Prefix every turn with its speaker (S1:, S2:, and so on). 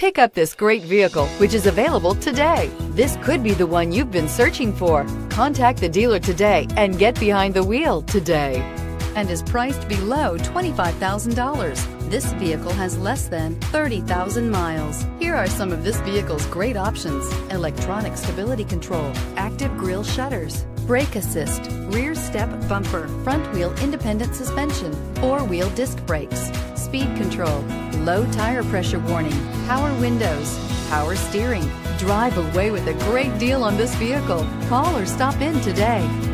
S1: Pick up this great vehicle, which is available today. This could be the one you've been searching for. Contact the dealer today and get behind the wheel today. And is priced below $25,000. This vehicle has less than 30,000 miles. Here are some of this vehicle's great options: electronic stability control, active grille shutters, brake assist, rear step bumper, front wheel independent suspension, four-wheel disc brakes, speed control, low tire pressure warning, power windows, power steering. Drive away with a great deal on this vehicle. Call or stop in today.